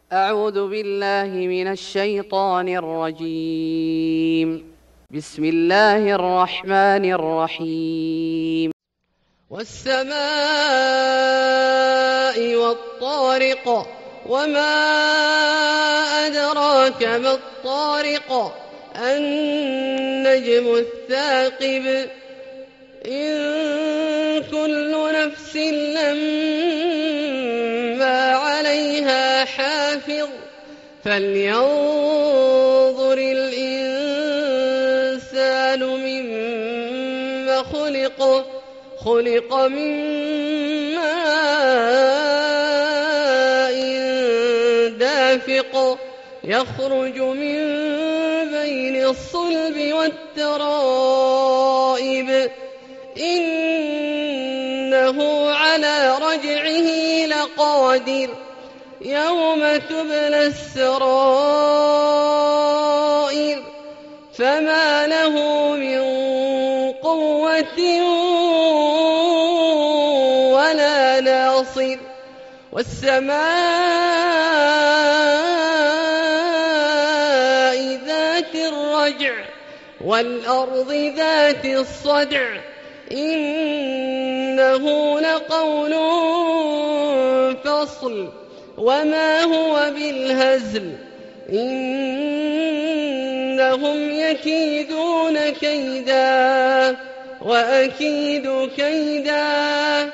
أعوذ بالله من الشيطان الرجيم. بسم الله الرحمن الرحيم. والسماء والطارق، وما أدراك ما الطارق، النجم الثاقب، إن كل نفس لما عليها حافظ، فلينظر الإنسان مما خلق من ماء دافق، يخرج من بين الصلب والترائب، إنه على رجعه لقادر، يوم تبلى السرائر، فما له من قوة ولا ناصر. والسماء ذات الرجع، والأرض ذات الصدع، إنه لقول فصل، وما هو بالهزل، إنهم يكيدون كيدا وأكيد كيدا،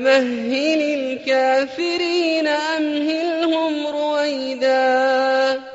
فمهل الكافرين أمهلهم رويدا.